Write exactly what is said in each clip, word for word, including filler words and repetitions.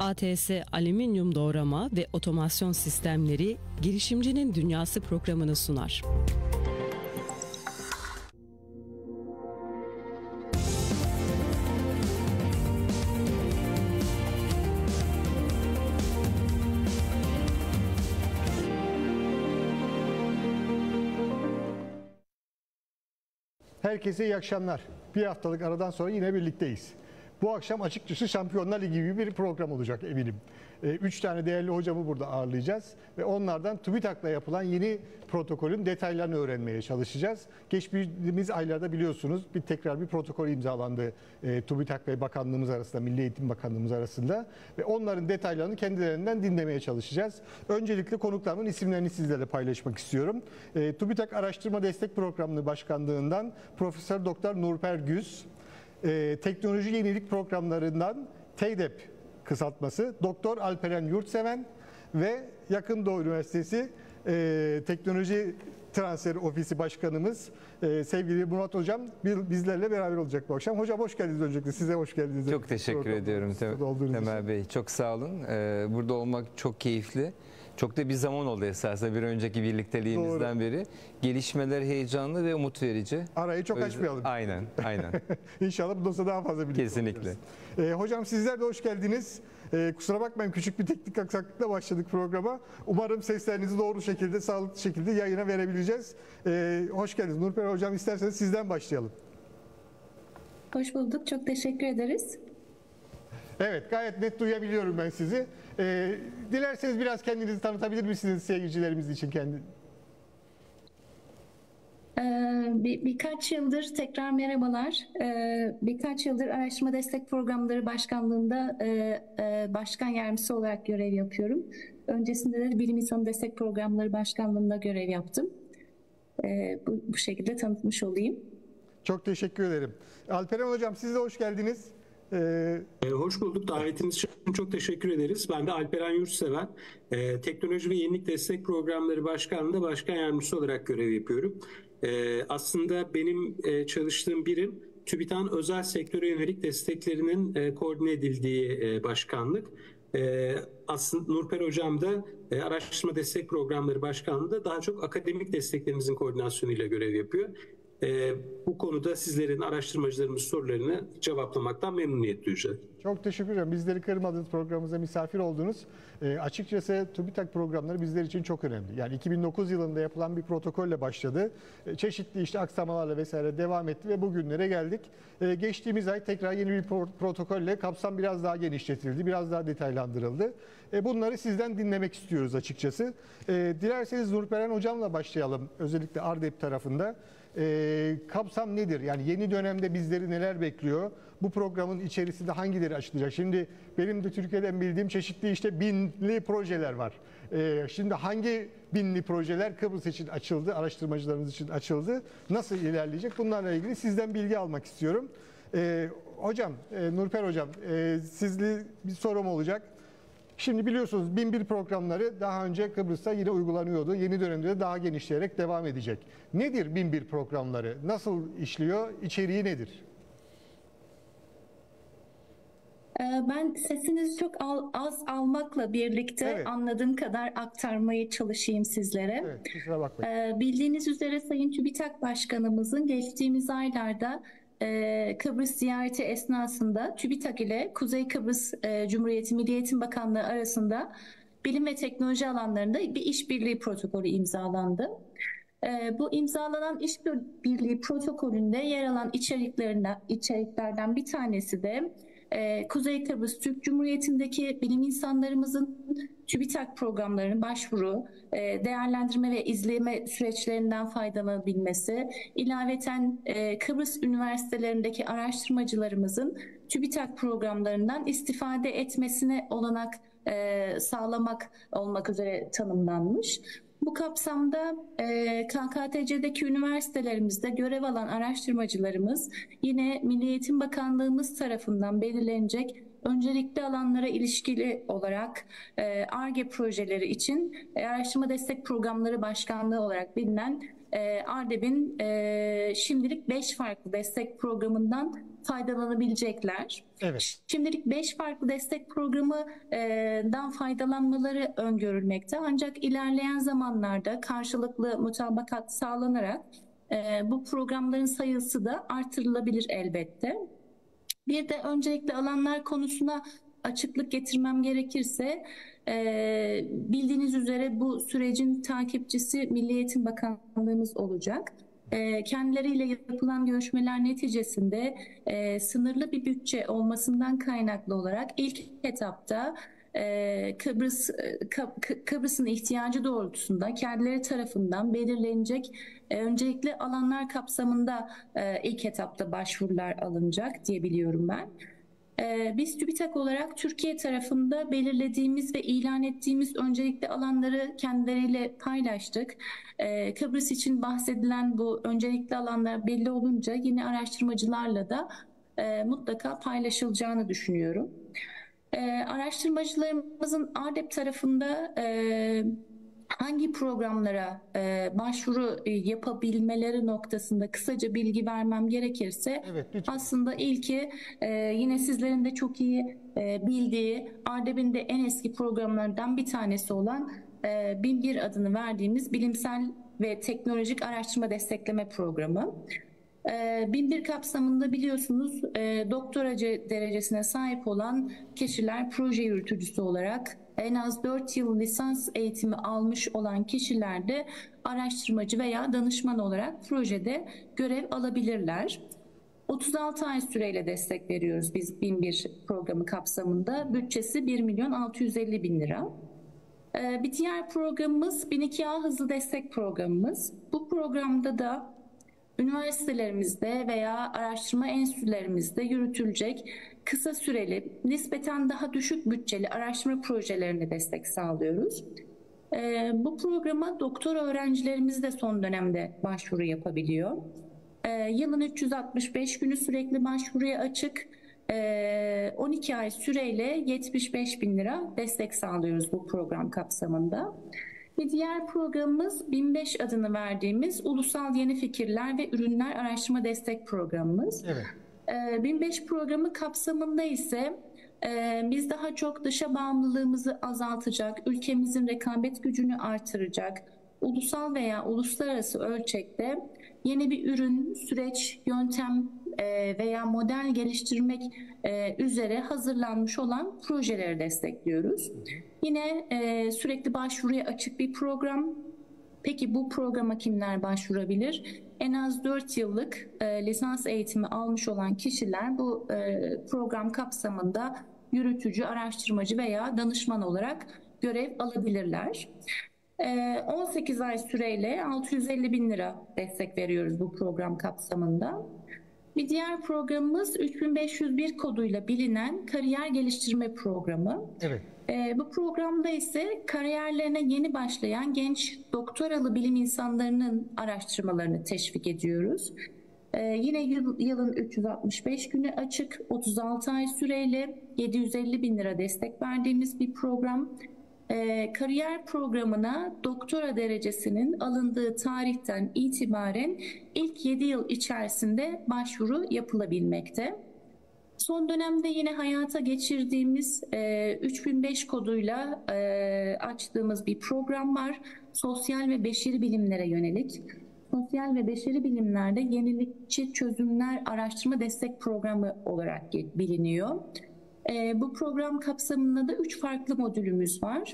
A T S Alüminyum Doğrama ve Otomasyon Sistemleri Girişimcinin Dünyası programını sunar. Herkese iyi akşamlar. Bir haftalık aradan sonra yine birlikteyiz. Bu akşam açıkçası Şampiyonlar Ligi gibi bir program olacak eminim. Üç tane değerli hocamı burada ağırlayacağız ve onlardan TÜBİTAK'la yapılan yeni protokolün detaylarını öğrenmeye çalışacağız. Geçtiğimiz aylarda biliyorsunuz bir tekrar bir protokol imzalandı e, TÜBİTAK ve Bakanlığımız arasında, Milli Eğitim Bakanlığımız arasında ve onların detaylarını kendilerinden dinlemeye çalışacağız. Öncelikle konuklarımın isimlerini sizlerle paylaşmak istiyorum. E, TÜBİTAK Araştırma Destek Programı Başkanlığından Profesör Doktor Nurper Güz, e, Teknoloji Yenilik Programlarından TEYDEP kısaltması Doktor Alperen Yurtseven ve Yakın Doğu Üniversitesi e, Teknoloji Transfer Ofisi Başkanımız e, sevgili Murat Hocam bizlerle beraber olacak bu akşam. Hocam hoş geldiniz öncelikle. Size hoş geldiniz. Çok teşekkür ediyorum Temel Bey. Çok sağ olun. Ee, burada olmak çok keyifli. Çok da bir zaman oldu esasında bir önceki birlikteliğimizden Doğru. beri. Gelişmeler heyecanlı ve umut verici. Arayı çok yüzden, açmayalım. Aynen, aynen. İnşallah bundan sonra daha fazla birlikte Kesinlikle. Ee, hocam sizler de hoş geldiniz. Ee, kusura bakmayın küçük bir teknik aksaklıkla başladık programa. Umarım seslerinizi doğru şekilde, sağlıklı şekilde yayına verebileceğiz. Ee, hoş geldiniz. Nurper Hocam isterseniz sizden başlayalım. Hoş bulduk. Çok teşekkür ederiz. Evet, gayet net duyabiliyorum ben sizi. Ee, dilerseniz biraz kendinizi tanıtabilir misiniz seyircilerimiz için kendi? Ee, bir, birkaç yıldır tekrar merhabalar. Ee, birkaç yıldır Araştırma Destek Programları Başkanlığı'nda e, e, başkan yardımcısı olarak görev yapıyorum. Öncesinde de Bilim İnsanı Destek Programları Başkanlığı'nda görev yaptım. Ee, bu, bu şekilde tanıtmış olayım. Çok teşekkür ederim. Alperen Hocam siz de hoş geldiniz. Ee, Hoş bulduk. Davetiniz için çok teşekkür ederiz. Ben de Alperen Yurtseven. Ee, Teknoloji ve Yenilik Destek Programları Başkanlığı'nda başkan yardımcısı olarak görev yapıyorum. Ee, aslında benim e, çalıştığım birim TÜBİTAK'ın özel sektöre yönelik desteklerinin e, koordine edildiği e, başkanlık. E, aslında Nurper Hocam da e, Araştırma Destek Programları Başkanlığı'nda daha çok akademik desteklerimizin koordinasyonuyla görev yapıyor. Ee, bu konuda sizlerin, araştırmacılarımız sorularını cevaplamaktan memnuniyet duyacağız. Çok teşekkür ederim. Bizleri kırmadınız, programımıza misafir oldunuz. E, açıkçası TÜBİTAK programları bizler için çok önemli. Yani iki bin dokuz yılında yapılan bir protokolle başladı. E, çeşitli işte aksamalarla vesaire devam etti ve bugünlere geldik. E, geçtiğimiz ay tekrar yeni bir pro protokolle kapsam biraz daha genişletildi, biraz daha detaylandırıldı. E, bunları sizden dinlemek istiyoruz açıkçası. E, dilerseniz Nurperen Hocam'la başlayalım. Özellikle ARDEP tarafında. E, kapsam nedir? Yani yeni dönemde bizleri neler bekliyor? Bu programın içerisinde hangileri açılacak? Şimdi benim de Türkiye'den bildiğim çeşitli işte binli projeler var. E, şimdi hangi binli projeler Kıbrıs için açıldı, araştırmacılarımız için açıldı? Nasıl ilerleyecek? Bunlarla ilgili sizden bilgi almak istiyorum. E, hocam, e, Nurper Hocam, e, sizle bir sorum olacak. Şimdi biliyorsunuz bin bir programları daha önce Kıbrıs'ta yine uygulanıyordu. Yeni dönemde de daha genişleyerek devam edecek. Nedir bin bir programları? Nasıl işliyor? İçeriği nedir? Ben sesinizi çok az almakla birlikte evet. anladığım kadar aktarmaya çalışayım sizlere. Evet, kusura bakmayın. Bildiğiniz üzere Sayın TÜBİTAK Başkanımızın geçtiğimiz aylarda Kıbrıs ziyareti esnasında TÜBİTAK ile Kuzey Kıbrıs Cumhuriyeti Milli Eğitim Bakanlığı arasında bilim ve teknoloji alanlarında bir işbirliği protokolü imzalandı. Bu imzalanan işbirliği protokolünde yer alan içeriklerinden, içeriklerden bir tanesi de Kuzey Kıbrıs Türk Cumhuriyeti'ndeki bilim insanlarımızın TÜBİTAK programlarının başvuru, değerlendirme ve izleme süreçlerinden faydalanabilmesi, ilaveten Kıbrıs üniversitelerindeki araştırmacılarımızın TÜBİTAK programlarından istifade etmesine olanak sağlamak olmak üzere tanımlanmış. Bu kapsamda e, K K T C'deki üniversitelerimizde görev alan araştırmacılarımız yine Milli Eğitim Bakanlığımız tarafından belirlenecek öncelikli alanlara ilişkili olarak Ar-Ge projeleri için e, Araştırma Destek Programları Başkanlığı olarak bilinen e, ARDEB'in e, şimdilik beş farklı destek programından faydalanabilecekler. Evet. Şimdilik beş farklı destek programından faydalanmaları öngörülmekte. Ancak ilerleyen zamanlarda karşılıklı mutabakat sağlanarak bu programların sayısı da artırılabilir elbette. Bir de öncelikli alanlar konusuna açıklık getirmem gerekirse, bildiğiniz üzere bu sürecin takipçisi Milli Eğitim Bakanlığımız olacak. Kendileriyle yapılan görüşmeler neticesinde e, sınırlı bir bütçe olmasından kaynaklı olarak ilk etapta e, Kıbrıs Kıbrıs'ın ihtiyacı doğrultusunda kendileri tarafından belirlenecek e, öncelikli alanlar kapsamında e, ilk etapta başvurular alınacak diye biliyorum ben. Biz TÜBİTAK olarak Türkiye tarafında belirlediğimiz ve ilan ettiğimiz öncelikli alanları kendileriyle paylaştık. Kıbrıs için bahsedilen bu öncelikli alanlar belli olunca yine araştırmacılarla da mutlaka paylaşılacağını düşünüyorum. Araştırmacılarımızın ARDEP tarafında hangi programlara e, başvuru e, yapabilmeleri noktasında kısaca bilgi vermem gerekirse, evet, aslında ilki e, yine sizlerin de çok iyi e, bildiği ARDEP'in de en eski programlarından bir tanesi olan e, bin bir adını verdiğimiz bilimsel ve teknolojik araştırma destekleme programı. bin bir kapsamında biliyorsunuz e, doktora derecesine sahip olan kişiler proje yürütücüsü olarak, en az dört yıl lisans eğitimi almış olan kişiler de araştırmacı veya danışman olarak projede görev alabilirler. otuz altı ay süreyle destek veriyoruz biz bin bir programı kapsamında. Bütçesi bir milyon altı yüz elli bin lira. Bir diğer programımız bin iki A hızlı destek programımız. Bu programda da üniversitelerimizde veya araştırma enstitülerimizde yürütülecek kısa süreli, nispeten daha düşük bütçeli araştırma projelerine destek sağlıyoruz. Ee, bu programa doktora öğrencilerimiz de son dönemde başvuru yapabiliyor. Ee, yılın üç yüz altmış beş günü sürekli başvuruya açık. Ee, on iki ay süreyle yetmiş beş bin lira destek sağlıyoruz bu program kapsamında. Bir diğer programımız bin beş adını verdiğimiz Ulusal Yeni Fikirler ve Ürünler Araştırma Destek Programımız. Evet. Ee, bin beş programı kapsamında ise e, biz daha çok dışa bağımlılığımızı azaltacak, ülkemizin rekabet gücünü artıracak, ulusal veya uluslararası ölçekte yeni bir ürün, süreç, yöntem e, veya model geliştirmek e, üzere hazırlanmış olan projeleri destekliyoruz. Yine e, sürekli başvuruya açık bir program. Peki bu programa kimler başvurabilir? En az dört yıllık e, lisans eğitimi almış olan kişiler bu e, program kapsamında yürütücü, araştırmacı veya danışman olarak görev alabilirler. E, on sekiz ay süreyle altı yüz elli bin lira destek veriyoruz bu program kapsamında. Bir diğer programımız üç bin beş yüz bir koduyla bilinen kariyer geliştirme programı. Evet. E, bu programda ise kariyerlerine yeni başlayan genç doktoralı bilim insanlarının araştırmalarını teşvik ediyoruz. E, yine yıl, yılın üç yüz altmış beş günü açık, otuz altı ay süreyle yedi yüz elli bin lira destek verdiğimiz bir program. E, kariyer programına doktora derecesinin alındığı tarihten itibaren ilk yedi yıl içerisinde başvuru yapılabilmekte. Son dönemde yine hayata geçirdiğimiz e, üç bin beş koduyla e, açtığımız bir program var. Sosyal ve beşeri bilimlere yönelik. Sosyal ve beşeri bilimlerde yenilikçi çözümler araştırma destek programı olarak biliniyor. E, bu program kapsamında da üç farklı modülümüz var.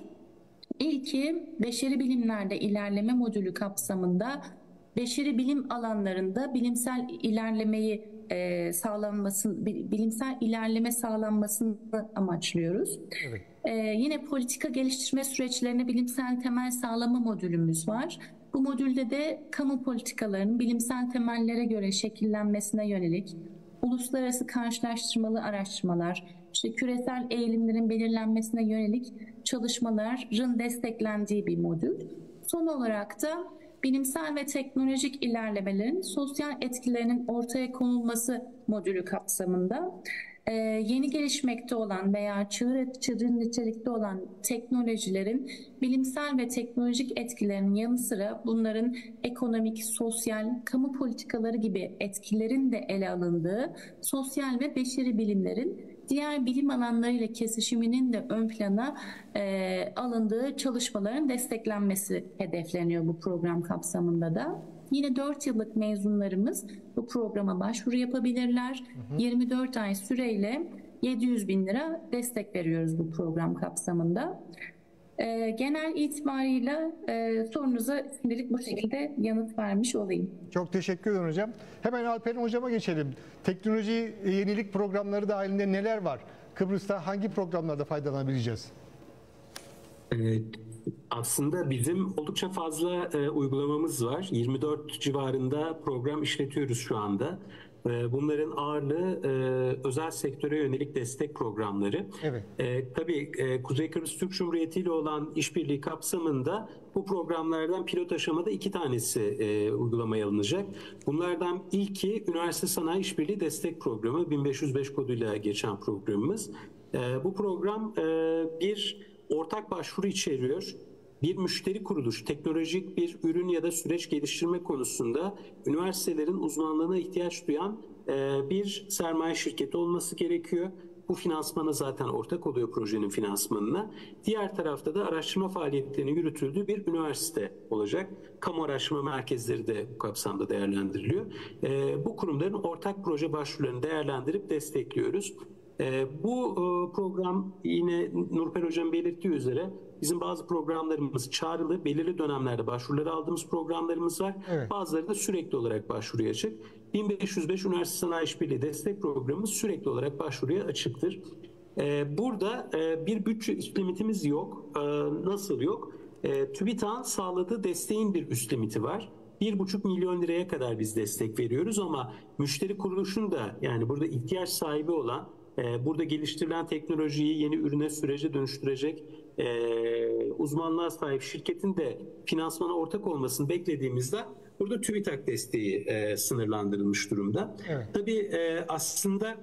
İlki beşeri bilimlerde ilerleme modülü kapsamında beşeri bilim alanlarında bilimsel ilerlemeyi e, sağlanmasını, bilimsel ilerleme sağlanmasını amaçlıyoruz. Evet. E, yine politika geliştirme süreçlerine bilimsel temel sağlama modülümüz var. Bu modülde de kamu politikalarının bilimsel temellere göre şekillenmesine yönelik uluslararası karşılaştırmalı araştırmalar, işte küresel eğilimlerin belirlenmesine yönelik çalışmaların desteklendiği bir modül. Son olarak da bilimsel ve teknolojik ilerlemelerin sosyal etkilerinin ortaya konulması modülü kapsamında Ee, yeni gelişmekte olan veya çığır, çığır nitelikte olan teknolojilerin bilimsel ve teknolojik etkilerinin yanı sıra bunların ekonomik, sosyal, kamu politikaları gibi etkilerin de ele alındığı sosyal ve beşeri bilimlerin diğer bilim alanlarıyla kesişiminin de ön plana e, alındığı çalışmaların desteklenmesi hedefleniyor bu program kapsamında da. Yine dört yıllık mezunlarımız bu programa başvuru yapabilirler. Hı hı. yirmi dört ay süreyle yedi yüz bin lira destek veriyoruz bu program kapsamında. E, genel itibarıyla e, sorunuza şimdilik bu şekilde yanıt vermiş olayım. Çok teşekkür ederim hocam. Hemen Alperen hocama geçelim. Teknoloji yenilik programları dahilinde neler var? Kıbrıs'ta hangi programlarda faydalanabileceğiz? Evet. Aslında bizim oldukça fazla e, uygulamamız var. yirmi dört civarında program işletiyoruz şu anda. E, bunların ağırlığı e, özel sektöre yönelik destek programları. Evet. E, tabii e, Kuzey Kıbrıs Türk Cumhuriyeti ile olan işbirliği kapsamında bu programlardan pilot aşamada iki tanesi e, uygulamaya alınacak. Bunlardan ilki Üniversite Sanayi İşbirliği Destek Programı, bin beş yüz beş koduyla geçen programımız. E, bu program e, bir ortak başvuru içeriyor. Bir müşteri kuruluş, teknolojik bir ürün ya da süreç geliştirme konusunda üniversitelerin uzmanlığına ihtiyaç duyan bir sermaye şirketi olması gerekiyor. Bu finansmana zaten ortak oluyor, projenin finansmanına. Diğer tarafta da araştırma faaliyetlerinin yürütüldüğü bir üniversite olacak. Kamu araştırma merkezleri de bu kapsamda değerlendiriliyor. Bu kurumların ortak proje başvurularını değerlendirip destekliyoruz. Bu program yine Nurper Hocam belirttiği üzere bizim bazı programlarımız çağrılı, belirli dönemlerde başvuruları aldığımız programlarımız var. Evet. Bazıları da sürekli olarak başvuruya açık. bin beş yüz beş Üniversite Sanayi İşbirliği Destek Programımız sürekli olarak başvuruya açıktır. Burada bir bütçe üst limitimiz yok. Nasıl yok? TÜBİTAK'ın sağladığı desteğin bir üst limiti var. bir buçuk milyon liraya kadar biz destek veriyoruz ama müşteri kuruluşun da, yani burada ihtiyaç sahibi olan, burada geliştirilen teknolojiyi yeni ürüne, sürece dönüştürecek uzmanlığa sahip şirketin de finansmana ortak olmasını beklediğimizde burada TÜBİTAK desteği sınırlandırılmış durumda. Evet. Tabii aslında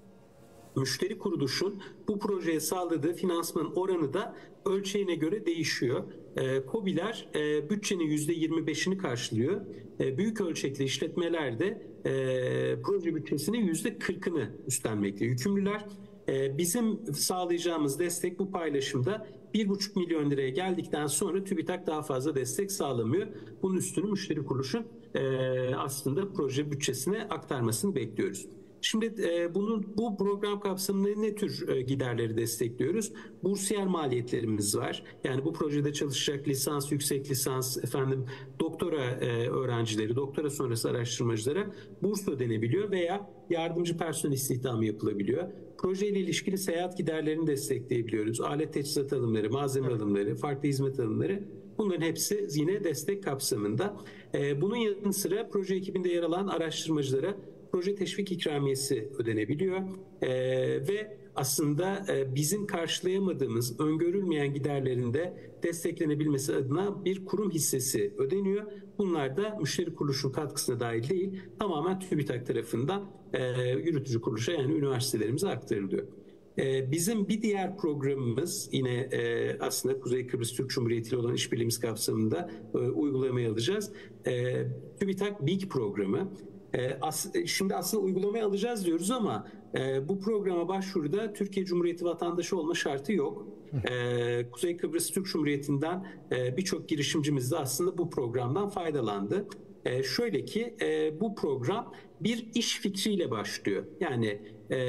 müşteri kuruluşun bu projeye sağladığı finansmanın oranı da ölçeğine göre değişiyor. E, KOBİ'ler e, bütçenin yüzde yirmi beşini karşılıyor. E, büyük ölçekli işletmeler de e, proje bütçesinin yüzde kırkını üstlenmekte yükümlüler. E, bizim sağlayacağımız destek bu paylaşımda bir buçuk milyon liraya geldikten sonra TÜBİTAK daha fazla destek sağlamıyor. Bunun üstünü müşteri kuruluşun e, aslında proje bütçesine aktarmasını bekliyoruz. Şimdi e, bunun bu program kapsamında ne tür e, giderleri destekliyoruz? Bursiyer maliyetlerimiz var. Yani bu projede çalışacak lisans, yüksek lisans, efendim doktora e, öğrencileri, doktora sonrası araştırmacılara burs ödenebiliyor veya yardımcı personel istihdamı yapılabiliyor. Projeyle ilişkili seyahat giderlerini destekleyebiliyoruz. Alet teçhizat alımları, malzeme alımları, farklı hizmet alımları. Bunların hepsi yine destek kapsamında. E, bunun yanı sıra proje ekibinde yer alan araştırmacılara proje teşvik ikramiyesi ödenebiliyor ee, ve aslında e, bizim karşılayamadığımız, öngörülmeyen giderlerin de desteklenebilmesi adına bir kurum hissesi ödeniyor. Bunlar da müşteri kuruluşun katkısına dahil değil, tamamen TÜBİTAK tarafından e, yürütücü kuruluşa, yani üniversitelerimize aktarılıyor. E, bizim bir diğer programımız yine e, aslında Kuzey Kıbrıs Türk Cumhuriyeti ile olan işbirliğimiz kapsamında e, uygulamaya alacağız. E, TÜBİTAK B İ G programı. Şimdi aslında uygulamaya alacağız diyoruz ama bu programa başvuruda Türkiye Cumhuriyeti vatandaşı olma şartı yok. Kuzey Kıbrıs Türk Cumhuriyeti'nden birçok girişimcimiz de aslında bu programdan faydalandı. Şöyle ki bu program bir iş fikriyle başlıyor. Yani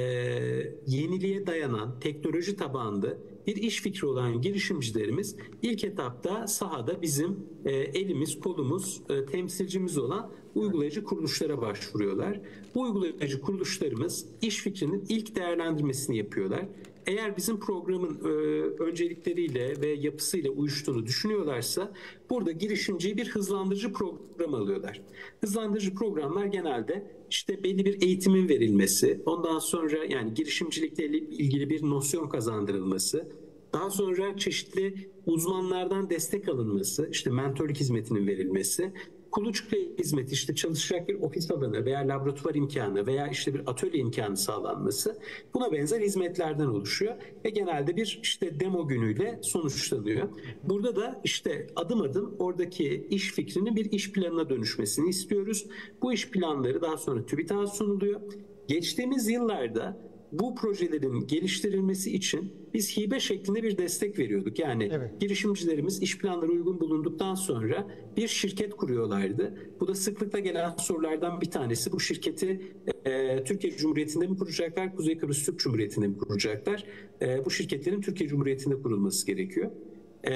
yeniliğe dayanan, teknoloji tabanlı bir iş fikri olan girişimcilerimiz ilk etapta sahada bizim elimiz, kolumuz, temsilcimiz olan uygulayıcı kuruluşlara başvuruyorlar. Bu uygulayıcı kuruluşlarımız iş fikrinin ilk değerlendirmesini yapıyorlar. Eğer bizim programın e, öncelikleriyle ve yapısıyla uyuştuğunu düşünüyorlarsa burada girişimciye bir hızlandırıcı program alıyorlar. Hızlandırıcı programlar genelde işte belli bir eğitimin verilmesi, ondan sonra yani girişimcilikle ilgili bir nosyon kazandırılması, daha sonra çeşitli uzmanlardan destek alınması, işte mentorluk hizmetinin verilmesi, kuluçka hizmeti, işte çalışacak bir ofis alanı veya laboratuvar imkanı veya işte bir atölye imkanı sağlanması, buna benzer hizmetlerden oluşuyor ve genelde bir işte demo günüyle sonuçlanıyor. Burada da işte adım adım oradaki iş fikrinin bir iş planına dönüşmesini istiyoruz. Bu iş planları daha sonra TÜBİTAK'a sunuluyor. Geçtiğimiz yıllarda bu projelerin geliştirilmesi için biz hibe şeklinde bir destek veriyorduk. Yani evet, girişimcilerimiz iş planları uygun bulunduktan sonra bir şirket kuruyorlardı. Bu da sıklıkla gelen sorulardan bir tanesi. Bu şirketi e, Türkiye Cumhuriyeti'nde mi kuracaklar, Kuzey Kıbrıs Türk Cumhuriyeti'nde mi kuracaklar? E, bu şirketlerin Türkiye Cumhuriyeti'nde kurulması gerekiyor. E,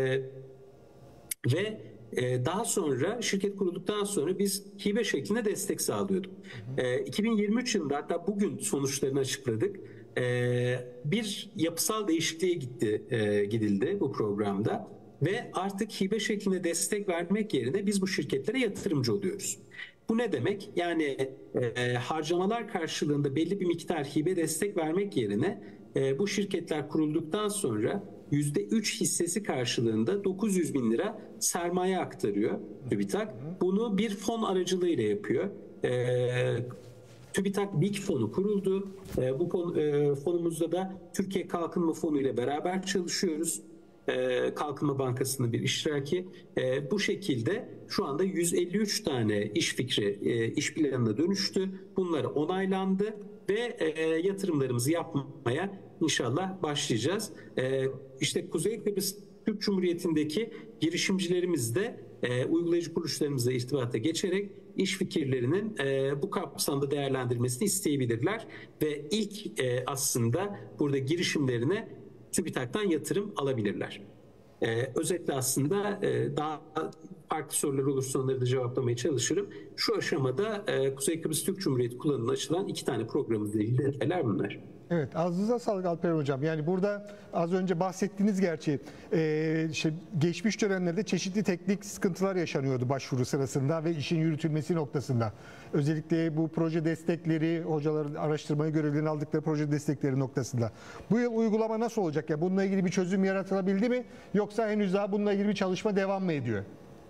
ve daha sonra şirket kurulduktan sonra biz hibe şeklinde destek sağlıyorduk. Hı hı. iki bin yirmi üç yılında, hatta bugün sonuçlarını açıkladık. Bir yapısal değişikliğe gitti, gidildi bu programda ve artık hibe şeklinde destek vermek yerine biz bu şirketlere yatırımcı oluyoruz. Bu ne demek? Yani e, harcamalar karşılığında belli bir miktar hibe destek vermek yerine e, bu şirketler kurulduktan sonra yüzde üç hissesi karşılığında dokuz yüz bin lira sermaye aktarıyor TÜBİTAK. Bunu bir fon aracılığıyla yapıyor. E, TÜBİTAK BİK fonu kuruldu. E, bu fon, e, fonumuzda da Türkiye Kalkınma Fonu ile beraber çalışıyoruz. E, Kalkınma Bankası'nın bir iştiraki. E, bu şekilde şu anda yüz elli üç tane iş fikri e, iş planına dönüştü. Bunlar onaylandı ve e, yatırımlarımızı yapmaya inşallah başlayacağız. E, işte Kuzey Kıbrıs Türk Cumhuriyeti'ndeki girişimcilerimiz de e, uygulayıcı kuruluşlarımızla irtibata geçerek iş fikirlerinin e, bu kapsamda değerlendirmesini isteyebilirler ve ilk e, aslında burada girişimlerine TÜBİTAK'tan yatırım alabilirler. Ee, özetle aslında e, daha farklı sorular olursa onları da cevaplamaya çalışırım. Şu aşamada e, Kuzey Kıbrıs Türk Cumhuriyeti kullanımına açılan iki tane programımızla ilgili detaylar bunlar. Evet, ağzınıza sağlık Alperen Hocam. Yani burada az önce bahsettiğiniz gerçi e, şey, geçmiş dönemlerde çeşitli teknik sıkıntılar yaşanıyordu başvuru sırasında ve işin yürütülmesi noktasında. Özellikle bu proje destekleri, hocaların araştırmayı görevlerini aldıkları proje destekleri noktasında. Bu yıl uygulama nasıl olacak? Ya bununla ilgili bir çözüm yaratılabildi mi? Yoksa henüz daha bununla ilgili bir çalışma devam mı ediyor?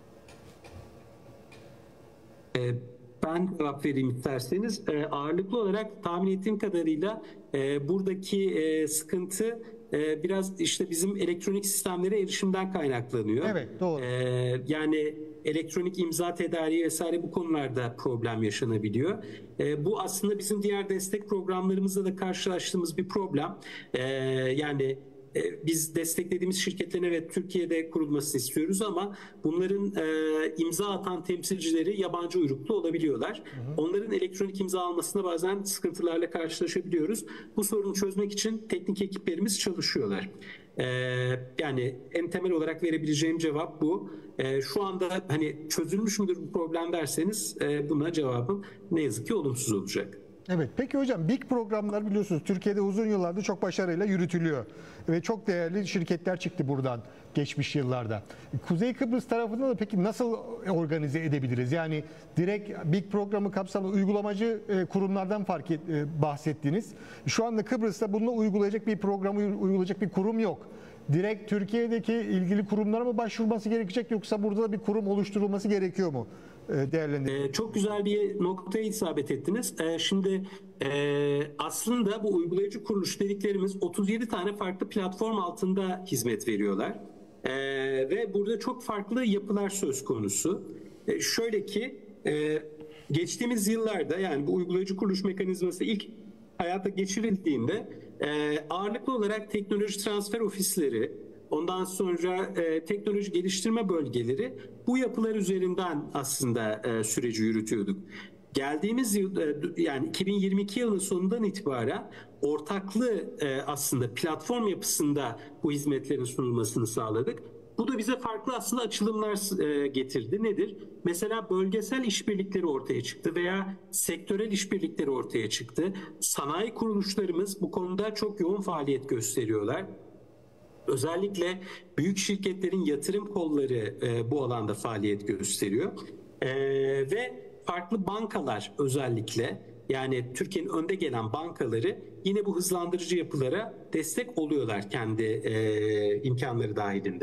Evet. Ben cevap vereyim isterseniz. E, ağırlıklı olarak tahmin ettiğim kadarıyla e, buradaki e, sıkıntı e, biraz işte bizim elektronik sistemlere erişimden kaynaklanıyor. Evet, doğru. E, yani elektronik imza tedariği vesaire bu konularda problem yaşanabiliyor. E, bu aslında bizim diğer destek programlarımızda da karşılaştığımız bir problem. E, yani biz desteklediğimiz şirketlerin evet Türkiye'de kurulmasını istiyoruz ama bunların e, imza atan temsilcileri yabancı uyruklu olabiliyorlar. Hı hı. Onların elektronik imza almasında bazen sıkıntılarla karşılaşabiliyoruz. Bu sorunu çözmek için teknik ekiplerimiz çalışıyorlar. E, yani en temel olarak verebileceğim cevap bu. E, şu anda hani çözülmüş müdür bu problem derseniz e, buna cevabım ne yazık ki olumsuz olacak. Evet. Peki hocam, BİK programlar biliyorsunuz Türkiye'de uzun yıllardır çok başarıyla yürütülüyor. Ve çok değerli şirketler çıktı buradan geçmiş yıllarda. Kuzey Kıbrıs tarafında da peki nasıl organize edebiliriz? Yani direkt BİK programı kapsamında uygulamacı kurumlardan fark et, bahsettiniz. Şu anda Kıbrıs'ta bunu uygulayacak bir programı uygulayacak bir kurum yok. Direkt Türkiye'deki ilgili kurumlara mı başvurması gerekecek, yoksa burada da bir kurum oluşturulması gerekiyor mu? Ee, çok güzel bir noktaya isabet ettiniz. Ee, şimdi e, aslında bu uygulayıcı kuruluş dediklerimiz otuz yedi tane farklı platform altında hizmet veriyorlar. Ee, ve burada çok farklı yapılar söz konusu. Ee, şöyle ki e, geçtiğimiz yıllarda, yani bu uygulayıcı kuruluş mekanizması ilk hayata geçirildiğinde e, ağırlıklı olarak teknoloji transfer ofisleri, ondan sonra e, teknoloji geliştirme bölgeleri bu yapılar üzerinden aslında e, süreci yürütüyorduk. Geldiğimiz yıl, e, yani iki bin yirmi iki yılının sonundan itibaren ortaklı e, aslında platform yapısında bu hizmetlerin sunulmasını sağladık. Bu da bize farklı aslında açılımlar e, getirdi. Nedir? Mesela bölgesel işbirlikleri ortaya çıktı veya sektörel işbirlikleri ortaya çıktı. Sanayi kuruluşlarımız bu konuda çok yoğun faaliyet gösteriyorlar. Özellikle büyük şirketlerin yatırım kolları e, bu alanda faaliyet gösteriyor. E, ve farklı bankalar özellikle, yani Türkiye'nin önde gelen bankaları yine bu hızlandırıcı yapılara destek oluyorlar kendi e, imkanları dahilinde.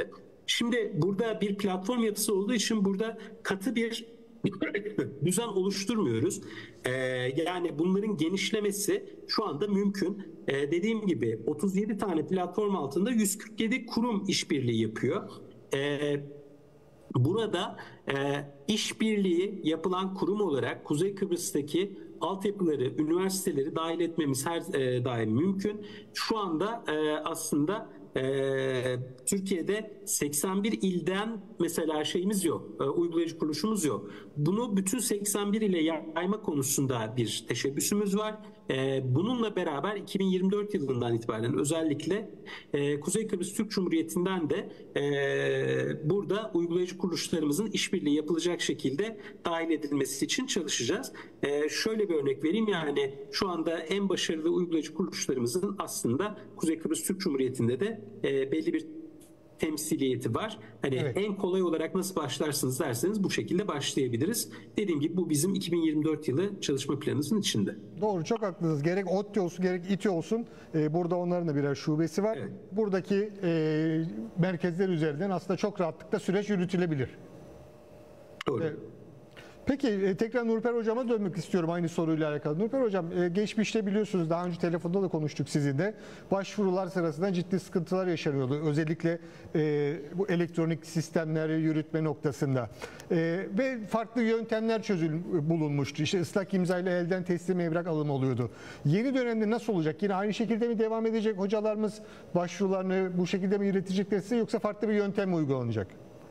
Şimdi burada bir platform yapısı olduğu için burada katı bir düzen oluşturmuyoruz. Ee, yani bunların genişlemesi şu anda mümkün. Ee, dediğim gibi otuz yedi tane platform altında yüz kırk yedi kurum işbirliği yapıyor. Ee, burada e, işbirliği yapılan kurum olarak Kuzey Kıbrıs'taki altyapıları, üniversiteleri dahil etmemiz her e, daim mümkün. Şu anda e, aslında Ee, Türkiye'de seksen bir ilden mesela şeyimiz yok, e, uygulayıcı kuruluşumuz yok. Bunu bütün seksen bir ile yayma konusunda bir teşebbüsümüz var. E, bununla beraber iki bin yirmi dört yılından itibaren özellikle e, Kuzey Kıbrıs Türk Cumhuriyeti'nden de e, burada uygulayıcı kuruluşlarımızın işbirliği yapılacak şekilde dahil edilmesi için çalışacağız. E, şöyle bir örnek vereyim, yani şu anda en başarılı uygulayıcı kuruluşlarımızın aslında Kuzey Kıbrıs Türk Cumhuriyeti'nde de e, belli bir temsiliyeti var. Hani evet. En kolay olarak nasıl başlarsınız derseniz bu şekilde başlayabiliriz. Dediğim gibi bu bizim iki bin yirmi dört yılı çalışma planımızın içinde. Doğru, çok haklısınız. Gerek ODTÜ olsun gerek İTÜ olsun e, burada onların da birer şubesi var. Evet. Buradaki e, merkezler üzerinden aslında çok rahatlıkla süreç yürütülebilir. Doğru. Evet. Peki e, tekrar Nurper Hocam'a dönmek istiyorum aynı soruyla alakalı. Nurper Hocam, e, geçmişte biliyorsunuz daha önce telefonda da konuştuk sizinle. Başvurular sırasında ciddi sıkıntılar yaşanıyordu. Özellikle e, bu elektronik sistemleri yürütme noktasında. E, ve farklı yöntemler çözül bulunmuştu. İşte ıslak imzayla elden teslim evrak alımı oluyordu. Yeni dönemde nasıl olacak? Yine aynı şekilde mi devam edecek? Hocalarımız başvurularını bu şekilde mi iletecekler size, yoksa farklı bir yöntem mi uygulanacak?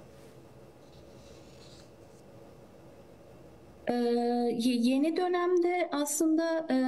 Ee, yeni dönemde aslında e,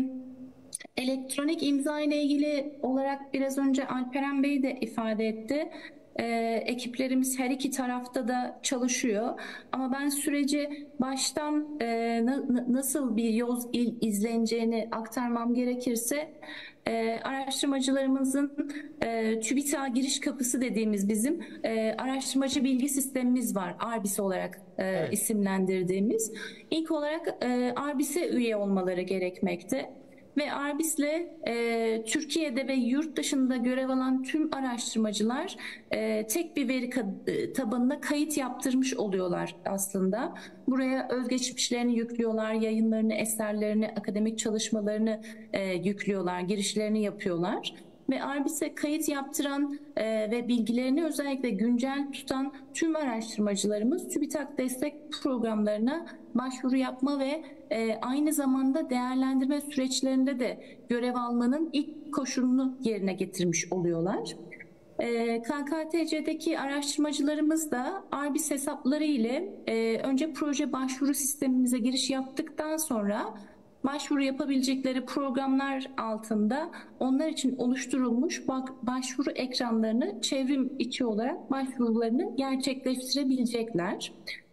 elektronik imza ile ilgili olarak biraz önce Alperen Bey de ifade etti. Ee, ekiplerimiz her iki tarafta da çalışıyor. Ama ben süreci baştan e, na, nasıl bir yol izleneceğini aktarmam gerekirse, e, araştırmacılarımızın e, TÜBİTAK giriş kapısı dediğimiz bizim e, araştırmacı bilgi sistemimiz var. ARBİS olarak e, evet. isimlendirdiğimiz. İlk olarak e, ARBİS'e üye olmaları gerekmekte. Ve ARBİS'le e, Türkiye'de ve yurt dışında görev alan tüm araştırmacılar e, tek bir veri tabanına kayıt yaptırmış oluyorlar aslında. Buraya özgeçmişlerini yüklüyorlar, yayınlarını, eserlerini, akademik çalışmalarını e, yüklüyorlar, girişlerini yapıyorlar. Ve ARBİS'e kayıt yaptıran e, ve bilgilerini özellikle güncel tutan tüm araştırmacılarımız TÜBİTAK destek programlarına başvuru yapma ve e, aynı zamanda değerlendirme süreçlerinde de görev almanın ilk koşulunu yerine getirmiş oluyorlar. E, K K T C'deki araştırmacılarımız da ARBİS hesapları ile e, önce proje başvuru sistemimize giriş yaptıktan sonra başvuru yapabilecekleri programlar altında onlar için oluşturulmuş başvuru ekranlarını çevrim içi olarak başvurularını gerçekleştirebilecekler.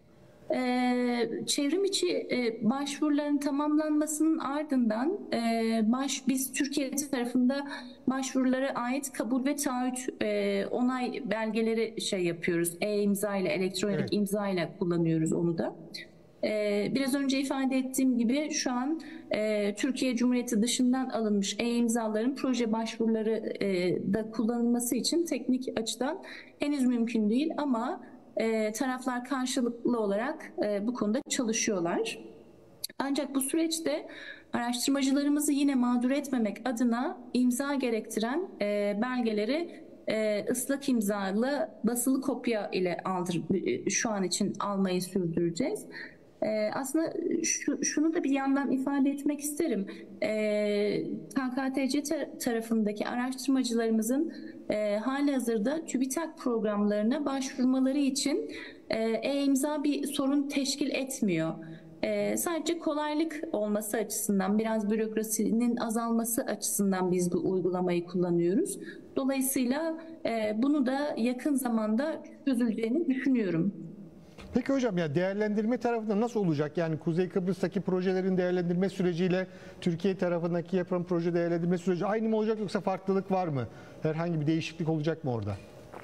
Ee, çevrim içi e, başvuruların tamamlanmasının ardından e, baş, biz Türkiye tarafında başvurulara ait kabul ve taahhüt e, onay belgeleri şey yapıyoruz. E-imza ile, elektronik evet. imza ile kullanıyoruz onu da. Biraz önce ifade ettiğim gibi şu an e, Türkiye Cumhuriyeti dışından alınmış e-imzaların proje başvuruları e, da kullanılması için teknik açıdan henüz mümkün değil, ama e, taraflar karşılıklı olarak e, bu konuda çalışıyorlar. Ancak bu süreçte araştırmacılarımızı yine mağdur etmemek adına imza gerektiren e, belgeleri e, ıslak imzalı basılı kopya ile aldır, şu an için almayı sürdüreceğiz. Ee, aslında şu, şunu da bir yandan ifade etmek isterim. Ee, K K T C tarafındaki araştırmacılarımızın e, halihazırda TÜBİTAK programlarına başvurmaları için e-imza bir sorun teşkil etmiyor. E, sadece kolaylık olması açısından, biraz bürokrasinin azalması açısından biz bu uygulamayı kullanıyoruz. Dolayısıyla e, bunu da yakın zamanda çözüleceğini düşünüyorum. Peki hocam, ya değerlendirme tarafında nasıl olacak? Yani Kuzey Kıbrıs'taki projelerin değerlendirme süreciyle Türkiye tarafındaki yapılan proje değerlendirme süreci aynı mı olacak, yoksa farklılık var mı? Herhangi bir değişiklik olacak mı orada?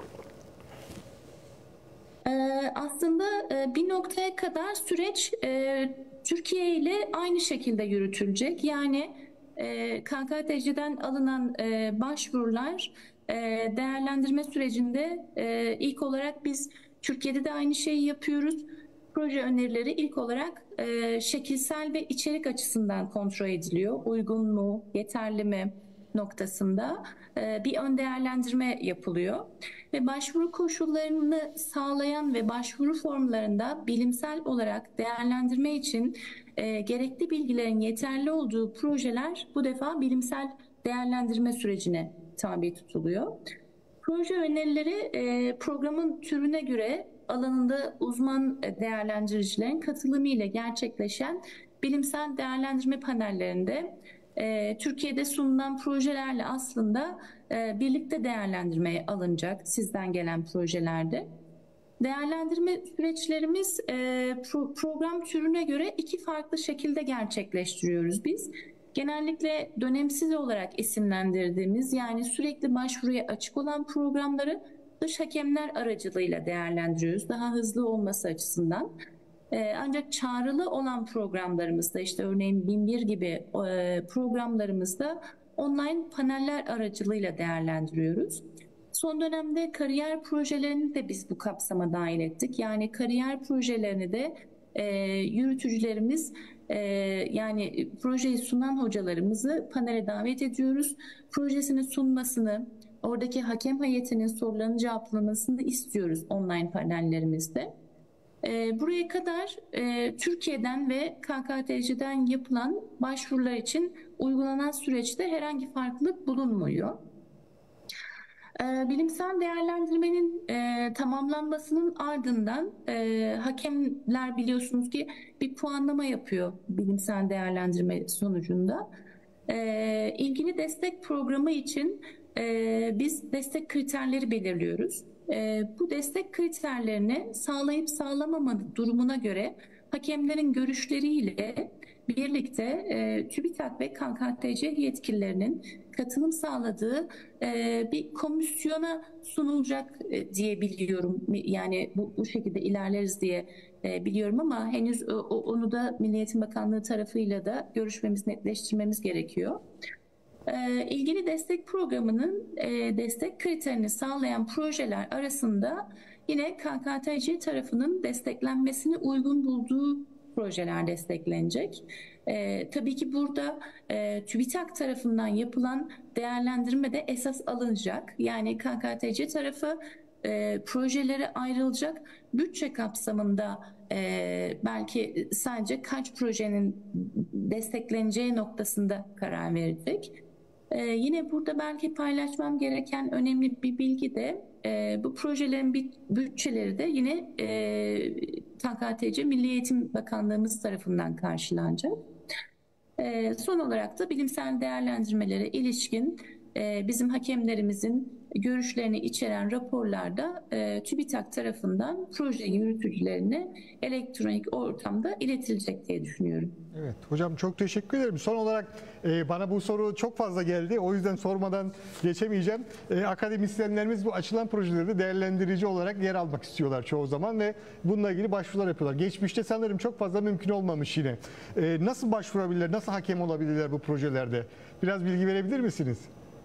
Ee, aslında e, bir noktaya kadar süreç e, Türkiye ile aynı şekilde yürütülecek. Yani e, K K T C'den alınan e, başvurular e, değerlendirme sürecinde e, ilk olarak biz Türkiye'de de aynı şeyi yapıyoruz. Proje önerileri ilk olarak e, şekilsel ve içerik açısından kontrol ediliyor. Uygun mu, yeterli mi noktasında e, bir ön değerlendirme yapılıyor. Ve başvuru koşullarını sağlayan ve başvuru formlarında bilimsel olarak değerlendirme için e, gerekli bilgilerin yeterli olduğu projeler bu defa bilimsel değerlendirme sürecine tabi tutuluyor. Proje önerileri e, programın türüne göre alanında uzman değerlendiricilerin katılımı ile gerçekleşen bilimsel değerlendirme panellerinde e, Türkiye'de sunulan projelerle aslında e, birlikte değerlendirmeye alınacak sizden gelen projelerde. Değerlendirme süreçlerimiz e, pro, program türüne göre iki farklı şekilde gerçekleştiriyoruz biz. Genellikle dönemsiz olarak isimlendirdiğimiz, yani sürekli başvuruya açık olan programları dış hakemler aracılığıyla değerlendiriyoruz. Daha hızlı olması açısından. Ee, ancak çağrılı olan programlarımızda, işte örneğin bin bir gibi e, programlarımızda online paneller aracılığıyla değerlendiriyoruz. Son dönemde kariyer projelerini de biz bu kapsama dahil ettik. Yani kariyer projelerini de e, yürütücülerimiz, e, yani projeyi sunan hocalarımızı panele davet ediyoruz. Projesini sunmasını, oradaki hakem heyetinin sorularını cevaplamasını istiyoruz online panellerimizde. E, buraya kadar e, Türkiye'den ve K K T C'den yapılan başvurular için uygulanan süreçte herhangi farklılık bulunmuyor. E, bilimsel değerlendirmenin e, tamamlanmasının ardından e, hakemler biliyorsunuz ki bir puanlama yapıyor bilimsel değerlendirme sonucunda. E, ilgili destek programı için e, biz destek kriterleri belirliyoruz. E, bu destek kriterlerini sağlayıp sağlamama durumuna göre hakemlerin görüşleriyle birlikte e, TÜBİTAK ve K K T C yetkililerinin katılım sağladığı e, bir komisyona sunulacak e, diye biliyorum. Yani bu, bu şekilde ilerleriz diye e, biliyorum ama henüz o, onu da Milli Eğitim Bakanlığı tarafıyla da görüşmemiz, netleştirmemiz gerekiyor. E, ilgili destek programının e, destek kriterini sağlayan projeler arasında yine K K T C tarafının desteklenmesini uygun bulduğu projeler desteklenecek. Ee, tabii ki burada e, TÜBİTAK tarafından yapılan değerlendirme de esas alınacak. Yani K K T C tarafı e, projelere ayrılacak bütçe kapsamında e, belki sadece kaç projenin destekleneceği noktasında karar verecek. E, yine burada belki paylaşmam gereken önemli bir bilgi de e, bu projelerin bütçeleri de yine e, K K T C Milli Eğitim Bakanlığımız tarafından karşılanacak. E, son olarak da bilimsel değerlendirmelere ilişkin e, bizim hakemlerimizin görüşlerini içeren raporlarda e, TÜBİTAK tarafından proje yürütücülerine elektronik ortamda iletilecek diye düşünüyorum. Evet hocam, çok teşekkür ederim. Son olarak e, bana bu soru çok fazla geldi. O yüzden sormadan geçemeyeceğim. E, akademisyenlerimiz bu açılan projelerde değerlendirici olarak yer almak istiyorlar çoğu zaman ve bununla ilgili başvurular yapıyorlar. Geçmişte sanırım çok fazla mümkün olmamış yine. E, nasıl başvurabilirler, nasıl hakem olabilirler bu projelerde? Biraz bilgi verebilir misiniz?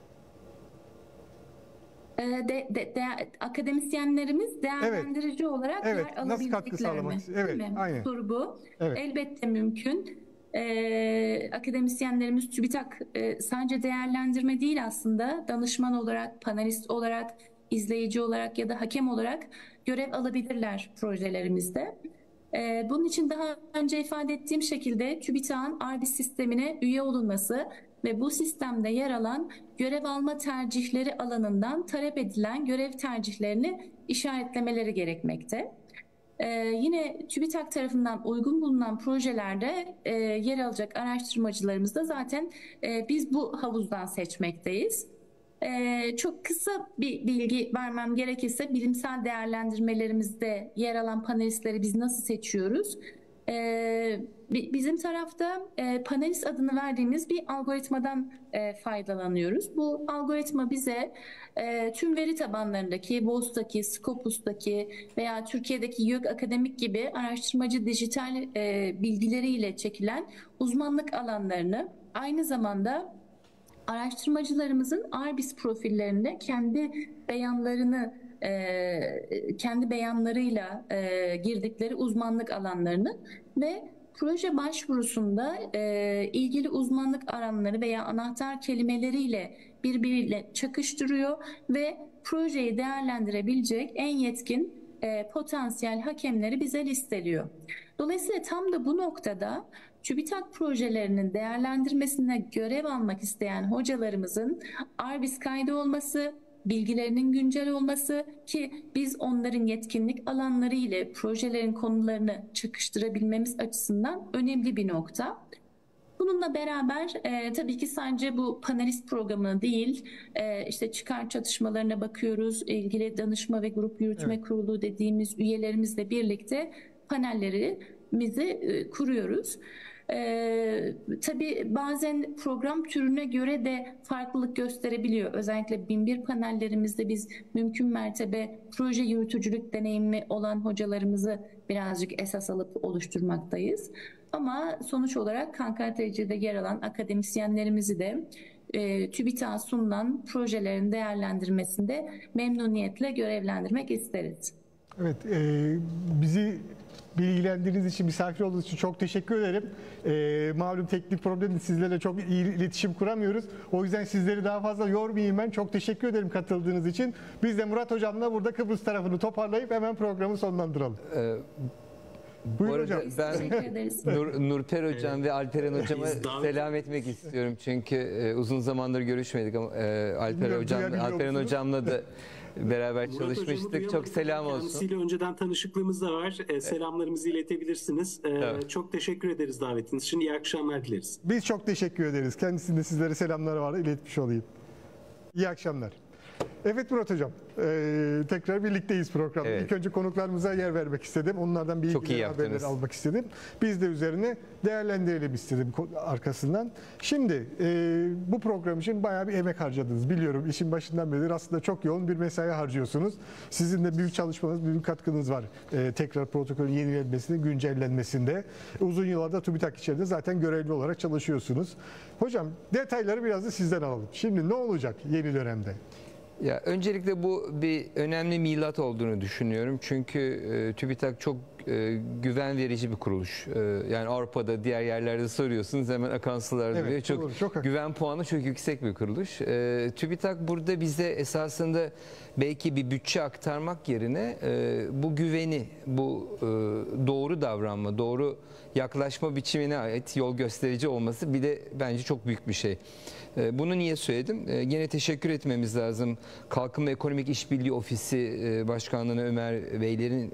De, de, de, akademisyenlerimiz değerlendirici evet. olarak evet. yer alabilecekler mi? Evet, aynen. Soru bu. Evet. Elbette mümkün. Ee, akademisyenlerimiz TÜBİTAK e, sadece değerlendirme değil, aslında danışman olarak, panelist olarak, izleyici olarak ya da hakem olarak görev alabilirler projelerimizde. Ee, bunun için daha önce ifade ettiğim şekilde TÜBİTAK'ın ARBİS sistemine üye olunması ve bu sistemde yer alan görev alma tercihleri alanından talep edilen görev tercihlerini işaretlemeleri gerekmekte. Ee, yine TÜBİTAK tarafından uygun bulunan projelerde e, yer alacak araştırmacılarımız da zaten e, biz bu havuzdan seçmekteyiz. E, çok kısa bir bilgi vermem gerekirse bilimsel değerlendirmelerimizde yer alan panelistleri biz nasıl seçiyoruz? Ee, bizim tarafta e, panelist adını verdiğimiz bir algoritmadan e, faydalanıyoruz. Bu algoritma bize e, tüm veri tabanlarındaki, W O S'taki, Scopus'taki veya Türkiye'deki YÖK Akademik gibi araştırmacı dijital e, bilgileriyle çekilen uzmanlık alanlarını, aynı zamanda araştırmacılarımızın ARBİS profillerinde kendi beyanlarını kendi beyanlarıyla girdikleri uzmanlık alanlarını ve proje başvurusunda ilgili uzmanlık alanları veya anahtar kelimeleriyle birbiriyle çakıştırıyor ve projeyi değerlendirebilecek en yetkin potansiyel hakemleri bize listeliyor. Dolayısıyla tam da bu noktada TÜBİTAK projelerinin değerlendirmesine görev almak isteyen hocalarımızın ARBİS kaydı olması, bilgilerinin güncel olması ki biz onların yetkinlik alanları ile projelerin konularını çakıştırabilmemiz açısından önemli bir nokta. Bununla beraber e, tabii ki sadece bu panelist programına değil, e, işte çıkar çatışmalarına bakıyoruz, ilgili danışma ve grup yürütme evet. kurulu dediğimiz üyelerimizle birlikte panellerimizi e, kuruyoruz. Ee, tabii bazen program türüne göre de farklılık gösterebiliyor. Özellikle bin bir panellerimizde biz mümkün mertebe proje yürütücülük deneyimi olan hocalarımızı birazcık esas alıp oluşturmaktayız. Ama sonuç olarak K K T C'de yer alan akademisyenlerimizi de e, TÜBİTAK'a sunulan projelerin değerlendirmesinde memnuniyetle görevlendirmek isteriz. Evet, e, bizi bilgilendirdiğiniz için, misafir olduğunuz için çok teşekkür ederim. Ee, malum teknik problemde sizlerle çok iyi iletişim kuramıyoruz. O yüzden sizleri daha fazla yormayayım ben. Çok teşekkür ederim katıldığınız için. Biz de Murat Hocam'la burada Kıbrıs tarafını toparlayıp hemen programı sonlandıralım. Ee, Buyurun bu arada hocam. Ben Nur, Nurper Hocam ve Alperen Hocam'a selam etmek istiyorum. Çünkü e, uzun zamandır görüşmedik ama e, Alperen Hocam, Alperen Hocam'la da beraber Murat çalışmıştık. Çok selam olsun. Kendisiyle önceden tanışıklığımız da var. Ee, selamlarımızı iletebilirsiniz. Ee, evet. Çok teşekkür ederiz davetiniz için. İyi akşamlar dileriz. Biz çok teşekkür ederiz. Kendisinde sizlere selamları var. İletmiş olayım. İyi akşamlar. Evet Murat Hocam, e, tekrar birlikteyiz programda. Evet. İlk önce konuklarımıza yer vermek istedim. Onlardan bilgileri, haberleri almak istedim. Biz de üzerine değerlendirelim istedim arkasından. Şimdi e, bu program için bayağı bir emek harcadınız. Biliyorum işin başından beri aslında çok yoğun bir mesai harcıyorsunuz. Sizin de büyük çalışmanız, büyük katkınız var. E, tekrar protokolün yenilenmesinde, güncellenmesinde. Uzun yıllarda TÜBİTAK içerisinde zaten görevli olarak çalışıyorsunuz. Hocam detayları biraz da sizden alalım. Şimdi ne olacak yeni dönemde? Ya öncelikle bu bir önemli milat olduğunu düşünüyorum. Çünkü e, TÜBİTAK çok e, güven verici bir kuruluş. E, yani Avrupa'da diğer yerlerde soruyorsunuz hemen akan sular duruyor. Evet, çok, çok güven puanı çok yüksek bir kuruluş. E, TÜBİTAK burada bize esasında belki bir bütçe aktarmak yerine e, bu güveni, bu e, doğru davranma, doğru yaklaşma biçimine ait yol gösterici olması bir de bence çok büyük bir şey. Bunu niye söyledim? Yine teşekkür etmemiz lazım. Kalkınma Ekonomik İşbirliği Ofisi Başkanlığı'na Ömer Beylerin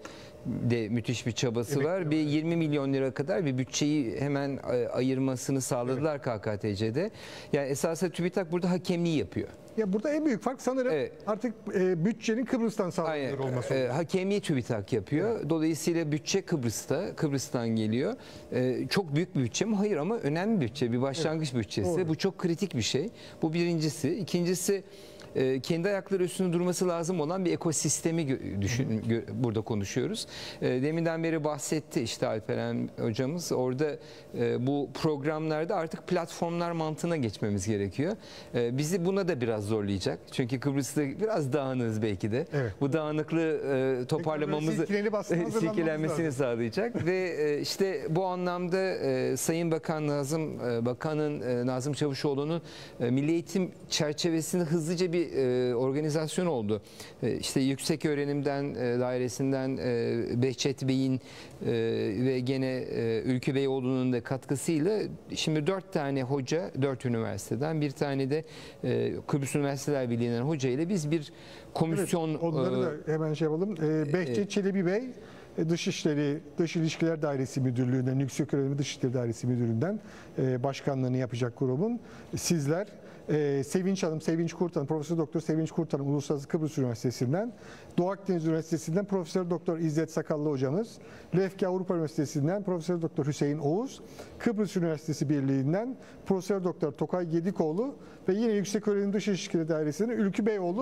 de müthiş bir çabası evet, var. Bir yirmi milyon lira kadar bir bütçeyi hemen ayırmasını sağladılar evet. K K T C'de. Yani esasında TÜBİTAK burada hakemliği yapıyor. Ya burada en büyük fark sanırım evet. artık e, bütçenin Kıbrıs'tan sağlanıyor olması. E, hakemliği TÜBİTAK yapıyor. Evet. Dolayısıyla bütçe Kıbrıs'ta, Kıbrıs'tan geliyor. E, çok büyük bir bütçe mi? Hayır ama önemli bir bütçe, bir başlangıç evet. bütçesi. Doğru. Bu çok kritik bir şey. Bu birincisi. İkincisi kendi ayakları üstünde durması lazım olan bir ekosistemi düşün, burada konuşuyoruz. Deminden beri bahsetti işte Alperen hocamız. Orada bu programlarda artık platformlar mantığına geçmemiz gerekiyor. Bizi buna da biraz zorlayacak. Çünkü Kıbrıs'ta biraz dağınığız belki de. Evet. Bu dağınıklığı toparlamamızı, silkelenmesini sağlayacak. Ve işte bu anlamda Sayın Bakan Nazım, Bakanın Nazım Çavuşoğlu'nun Milli Eğitim çerçevesinde hızlıca bir e, organizasyon oldu. E, işte yüksek öğrenimden e, dairesinden e, Behçet Bey'in e, ve gene e, Ülkü Beyoğlu'nun da katkısıyla şimdi dört tane hoca, dört üniversiteden bir tane de e, Kıbrıs Üniversiteler Birliği'nden hoca ile biz bir komisyon... Evet, onları da hemen şey yapalım. E, Behçet e, Çelebi Bey Dışişleri, Dış İlişkiler Dairesi Müdürlüğü'nden, Yüksek Öğrenim Dışişleri Dairesi Müdürlüğü'nden e, başkanlığını yapacak grubun. Sizler, e, Sevinç Hanım, Sevinç Kurtan, Profesör Doktor Sevinç Kurtan Uluslararası Kıbrıs Üniversitesi'nden, Doğu Akdeniz Üniversitesi'nden Profesör Doktor İzzet Sakallı hocamız, Lefke Avrupa Üniversitesi'nden Profesör Doktor Hüseyin Oğuz, Kıbrıs Üniversitesi Birliği'nden Profesör Doktor Tokay Gedikoğlu ve yine Yüksek Öğrenim Dış İlişkiler Dairesi'nden Ülkü Beyoğlu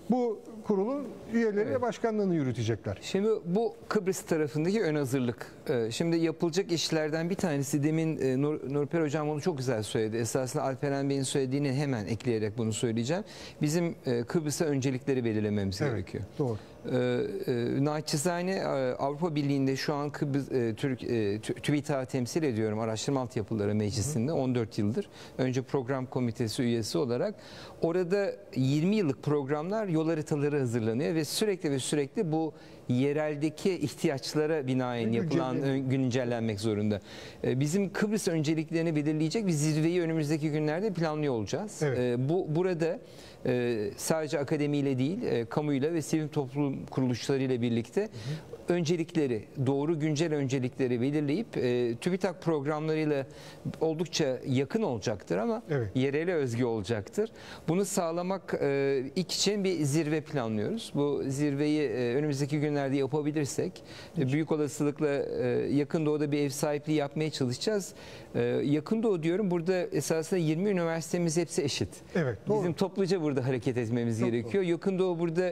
Bu kurulun üyeleri Evet. ve başkanlığını yürütecekler. Şimdi bu Kıbrıs tarafındaki ön hazırlık. Ee, Şimdi yapılacak işlerden bir tanesi, demin e, Nur, Nurper Hocam onu çok güzel söyledi. Esasında Alperen Bey'in söylediğini hemen ekleyerek bunu söyleyeceğim. Bizim e, Kıbrıs'a öncelikleri belirlememiz Evet, gerekiyor. doğru. Ee, e, naçizane e, Avrupa Birliği'nde şu an Kıbrıs, e, Türk, e, TÜBİTAK'ı temsil ediyorum Araştırma Altyapıları Meclisi'nde on dört yıldır. Önce program komitesi üyesi olarak. Orada yirmi yıllık programlar, yol haritaları hazırlanıyor ve sürekli ve sürekli bu yereldeki ihtiyaçlara binaen yapılan ön- güncellenmek zorunda. Ee, Bizim Kıbrıs önceliklerini belirleyecek bir zirveyi önümüzdeki günlerde planlıyor olacağız. Evet. Ee, Bu burada e, sadece akademiyle değil, e, kamuyla ve sivil toplum kuruluşlarıyla birlikte hı hı. öncelikleri, doğru güncel öncelikleri belirleyip e, TÜBİTAK programlarıyla oldukça yakın olacaktır ama Evet. yerele özgü olacaktır. Bunu sağlamak e, ilk için bir zirve planlıyoruz. Bu zirveyi e, önümüzdeki günlerde yapabilirsek e, büyük olasılıkla e, Yakın Doğu'da bir ev sahipliği yapmaya çalışacağız. E, Yakın Doğu diyorum, burada esasında yirmi üniversitemiz hepsi eşit. Evet, doğru. Bizim topluca burada hareket etmemiz Çok gerekiyor. Yakın Doğu burada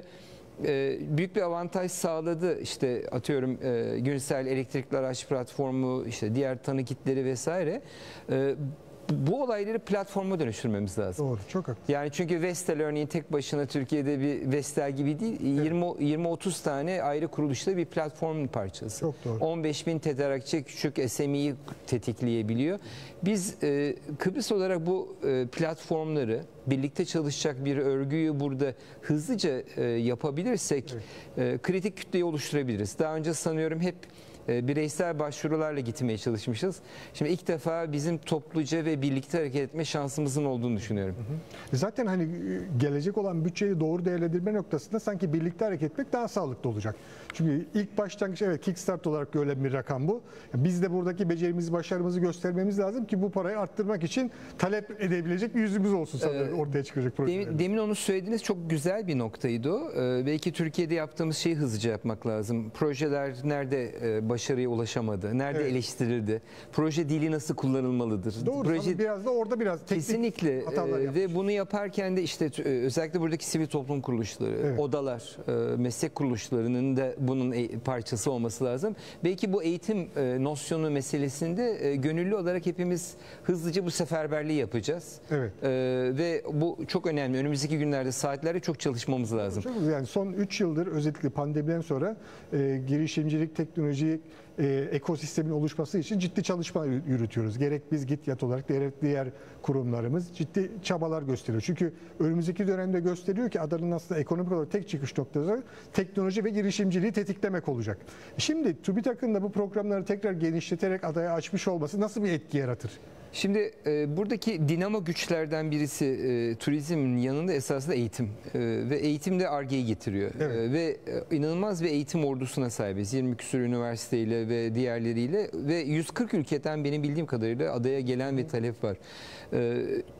e, büyük bir avantaj sağladı. İşte atıyorum e, Günsel Elektrikli Araç Platformu, işte diğer tanı kitleri vesaire. E, bu olayları platforma dönüştürmemiz lazım. Doğru, çok haklısın. Yani çünkü Vestel örneğin tek başına Türkiye'de bir Vestel gibi değil, yirmi otuz tane ayrı kuruluşta bir platformun parçası. Çok doğru. on beş bin tedarikçi küçük S M E'yi tetikleyebiliyor. Biz e, Kıbrıs olarak bu e, platformları, birlikte çalışacak bir örgüyü burada hızlıca e, yapabilirsek evet. e, kritik kütleyi oluşturabiliriz. Daha önce sanıyorum hep bireysel başvurularla gitmeye çalışmışız. Şimdi ilk defa bizim topluca ve birlikte hareket etme şansımızın olduğunu düşünüyorum. Hı hı. Zaten hani gelecek olan bütçeyi doğru değerlendirme noktasında sanki birlikte hareket etmek daha sağlıklı olacak. Çünkü ilk başlangıç, evet, Kickstart olarak görülen bir rakam bu. Biz de buradaki becerimizi, başarımızı göstermemiz lazım ki bu parayı arttırmak için talep edebilecek bir yüzümüz olsun sanırım ee, ortaya çıkacak projeler. Demin, demin onu söylediğiniz çok güzel bir noktaydı o. Ee, belki Türkiye'de yaptığımız şeyi hızlıca yapmak lazım. Projeler nerede e, başarıya ulaşamadı, nerede evet. eleştirildi, proje dili nasıl kullanılmalıdır? Doğru, proje biraz da orada biraz teknik kesinlikle hatalar e, ve bunu yaparken de işte özellikle buradaki sivil toplum kuruluşları, evet. odalar, e, meslek kuruluşlarının da bunun parçası olması lazım. Belki bu eğitim e, nosyonu meselesinde e, gönüllü olarak hepimiz hızlıca bu seferberliği yapacağız. Evet. E, ve bu çok önemli. Önümüzdeki günlerde, saatlerde çok çalışmamız lazım. Çok, yani son üç yıldır özellikle pandemiden sonra e, girişimcilik, teknoloji e, ekosistemin oluşması için ciddi çalışma yürütüyoruz. Gerek biz GİTYAT olarak, gerek diğer kurumlarımız ciddi çabalar gösteriyor. Çünkü önümüzdeki dönemde gösteriyor ki adanın aslında ekonomik olarak tek çıkış noktası teknoloji ve girişimciliği tetiklemek olacak. Şimdi TÜBİTAK'ın da bu programları tekrar genişleterek adaya açmış olması nasıl bir etki yaratır? Şimdi e, buradaki dinamo güçlerden birisi e, turizmin yanında esasında eğitim e, ve eğitim de Ar-Ge'yi getiriyor. Evet. E, ve e, inanılmaz bir eğitim ordusuna sahibiz. yirmi küsur üniversiteyle ve diğerleriyle ve yüz kırk ülkeden benim bildiğim kadarıyla adaya gelen bir talep var. E,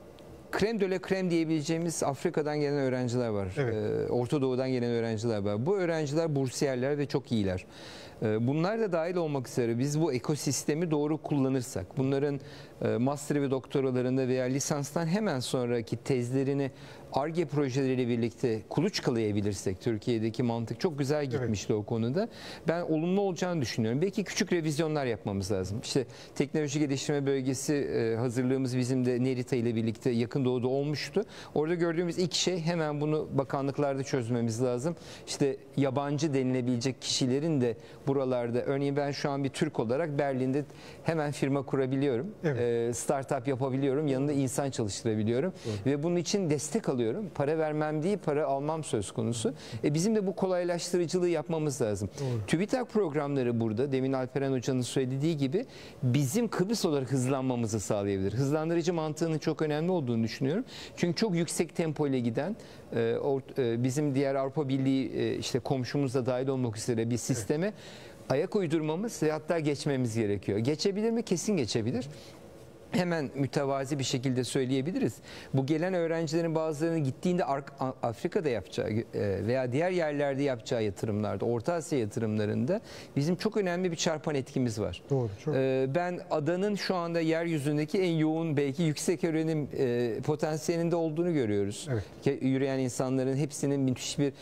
Krem de la krem diyebileceğimiz Afrika'dan gelen öğrenciler var. Evet. E, Orta Doğu'dan gelen öğrenciler var. Bu öğrenciler bursiyerler ve çok iyiler. Bunlar da dahil olmak üzere biz bu ekosistemi doğru kullanırsak, bunların master ve doktoralarında veya lisanstan hemen sonraki tezlerini Ar-Ge projeleriyle birlikte kuluçkalayabilirsek, Türkiye'deki mantık çok güzel gitmişti evet. o konuda. Ben olumlu olacağını düşünüyorum. Belki küçük revizyonlar yapmamız lazım. İşte teknoloji geliştirme bölgesi hazırlığımız bizim de Nerita ile birlikte Yakın Doğu'da olmuştu. Orada gördüğümüz ilk şey, hemen bunu bakanlıklarda çözmemiz lazım. İşte yabancı denilebilecek kişilerin de buralarda, örneğin ben şu an bir Türk olarak Berlin'de hemen firma kurabiliyorum. Evet. Startup yapabiliyorum. Yanında insan çalıştırabiliyorum. Evet. Ve bunun için destek alıyorum. Para vermem değil, para almam söz konusu. E bizim de bu kolaylaştırıcılığı yapmamız lazım. Doğru. TÜBİTAK programları burada, demin Alperen Hoca'nın söylediği gibi bizim Kıbrıs olarak hızlanmamızı sağlayabilir. Hızlandırıcı mantığının çok önemli olduğunu düşünüyorum. Çünkü çok yüksek tempo ile giden, e, or, e, bizim diğer Avrupa Birliği e, işte komşumuz da dahil olmak üzere bir sisteme evet. ayak uydurmamız ve hatta geçmemiz gerekiyor. Geçebilir mi? Kesin geçebilir. hemen mütevazi bir şekilde söyleyebiliriz. Bu gelen öğrencilerin bazılarının gittiğinde Afrika'da yapacağı veya diğer yerlerde yapacağı yatırımlarda, Orta Asya yatırımlarında bizim çok önemli bir çarpan etkimiz var. Doğru, çok. Ben adanın şu anda yeryüzündeki en yoğun, belki yüksek öğrenim potansiyelinde olduğunu görüyoruz. Evet. Yürüyen insanların hepsinin müthiş bir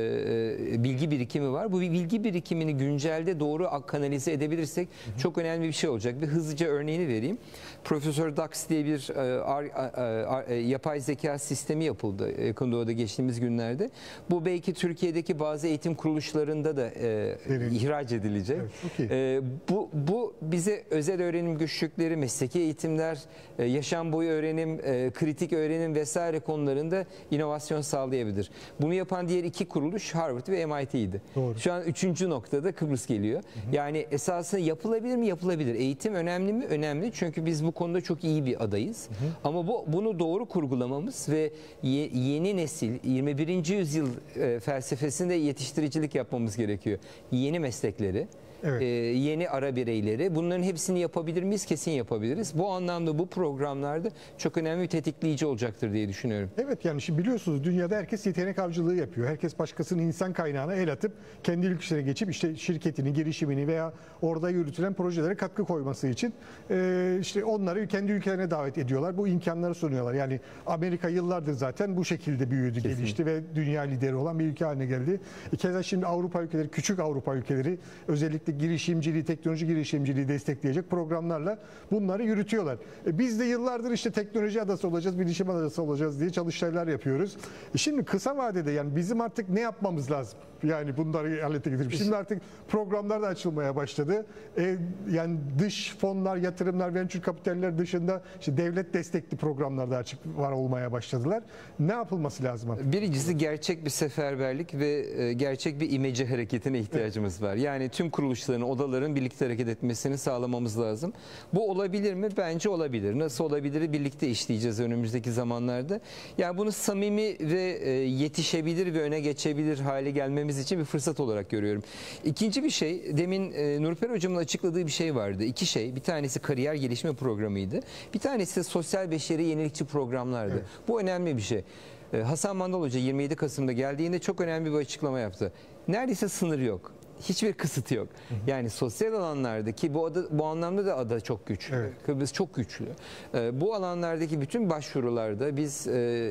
bilgi birikimi var. Bu bilgi birikimini güncelde doğru kanalize edebilirsek hı hı. çok önemli bir şey olacak. Bir hızlıca örneğini vereyim. Profesör Dax diye bir e, ar, ar, e, yapay zeka sistemi yapıldı Yakın Doğu'da geçtiğimiz günlerde. Bu belki Türkiye'deki bazı eğitim kuruluşlarında da e, ihraç edilecek. Evet, okay. e, bu, bu bize özel öğrenim güçlükleri, mesleki eğitimler, e, yaşam boyu öğrenim, e, kritik öğrenim vesaire konularında inovasyon sağlayabilir. Bunu yapan diğer iki kuruluş Harvard ve M I T'ydi. Doğru. Şu an üçüncü noktada Kıbrıs geliyor. Hı hı. Yani esasında yapılabilir mi? Yapılabilir. Eğitim önemli mi? Önemli. Çünkü biz bu konuda çok iyi bir adayız. Hı hı. Ama bu bunu doğru kurgulamamız ve ye, yeni nesil yirmi birinci yüzyıl e, felsefesinde yetiştiricilik yapmamız gerekiyor. Yeni meslekleri, evet. e, yeni ara bireyleri, bunların hepsini yapabilir miyiz? Kesin yapabiliriz. Bu anlamda bu programlarda çok önemli bir tetikleyici olacaktır diye düşünüyorum. Evet, yani şimdi biliyorsunuz dünyada herkes yetenek avcılığı yapıyor. Herkes başkasının insan kaynağına el atıp kendi ülkesine geçip işte şirketini, girişimini veya orada yürütülen projelere katkı koyması için e, işte onları kendi ülkelerine davet ediyorlar. Bu imkanları sunuyorlar. Yani Amerika yıllardır zaten bu şekilde büyüdü, kesin. gelişti ve dünya lideri olan bir ülke haline geldi. E, keza şimdi Avrupa ülkeleri, küçük Avrupa ülkeleri özellikle girişimciliği, teknoloji girişimciliği destekleyecek programlarla bunları yürütüyorlar. E biz de yıllardır işte teknoloji adası olacağız, bilişim adası olacağız diye çalıştaylar yapıyoruz. E şimdi kısa vadede yani bizim artık ne yapmamız lazım? Yani bunları halete getirip. Şimdi artık programlar da açılmaya başladı. E, yani dış fonlar, yatırımlar, venture kapitaller dışında işte devlet destekli programlar da açık var olmaya başladılar. Ne yapılması lazım artık? Birincisi gerçek bir seferberlik ve gerçek bir imece hareketine ihtiyacımız evet. var. Yani tüm kuruluşların, odaların birlikte hareket etmesini sağlamamız lazım. Bu olabilir mi? Bence olabilir. Nasıl olabilir? Birlikte işleyeceğiz önümüzdeki zamanlarda. Yani bunu samimi ve yetişebilir ve öne geçebilir hale gelmemiz için bir fırsat olarak görüyorum. İkinci bir şey, demin Nurper Hocam'ın açıkladığı bir şey vardı. İki şey. Bir tanesi kariyer gelişme programıydı. Bir tanesi de sosyal beşeri yenilikçi programlardı. Evet. Bu önemli bir şey. Hasan Mandal Hoca yirmi yedi Kasım'da geldiğinde çok önemli bir açıklama yaptı. Neredeyse sınır yok. Hiçbir kısıtı yok. Hı hı. Yani sosyal alanlardaki bu ada, bu anlamda da ada çok güçlü. Evet. Kıbrıs çok güçlü. Ee, bu alanlardaki bütün başvurularda biz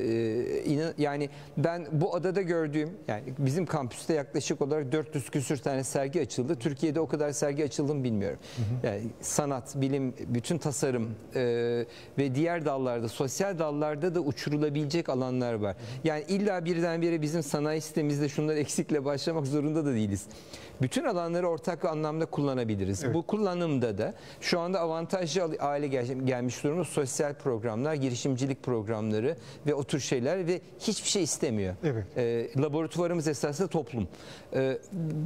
e, inan, yani ben bu adada gördüğüm, yani bizim kampüste yaklaşık olarak dört yüz küsür tane sergi açıldı. Türkiye'de o kadar sergi açıldı mı bilmiyorum. Hı hı. Yani sanat, bilim, bütün tasarım e, ve diğer dallarda, sosyal dallarda da uçurulabilecek alanlar var. Hı hı. Yani illa birdenbire bizim sanayi sitemizde şunlar eksikle başlamak zorunda da değiliz. Bütün alanları ortak anlamda kullanabiliriz. Evet. Bu kullanımda da şu anda avantajlı hale gel gelmiş durumda sosyal programlar, girişimcilik programları ve o tür şeyler ve hiçbir şey istemiyor. Evet. E, laboratuvarımız esasında toplum. E,